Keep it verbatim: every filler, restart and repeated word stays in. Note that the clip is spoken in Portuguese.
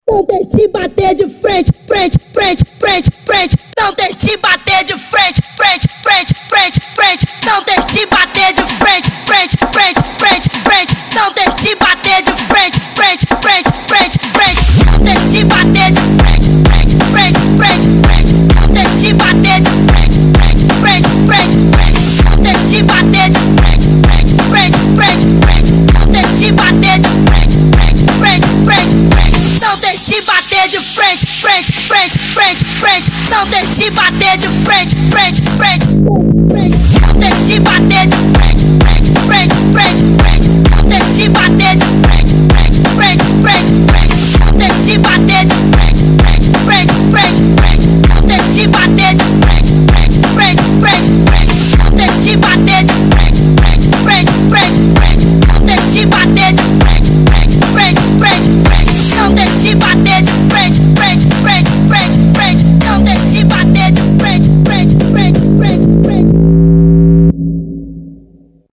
Não tente bater de frente, frente, frente, frente, frente. Não tente bater de frente, frente, frente, frente, frente. Não tente bater de frente, frente, frente, frente, frente. Não tente bater de frente, frente, frente, frente, frente. Não tente bater de frente, frente, frente, frente, frente. Não tente bater de frente, frente, frente, frente, frente. Não tente bater de frente, frente, frente, frente, frente. Não tente bater de frente, frente, frente, frente, frente. Não tente bater de frente, frente, frente, frente, frente. Não tente bater de frente, frente, frente.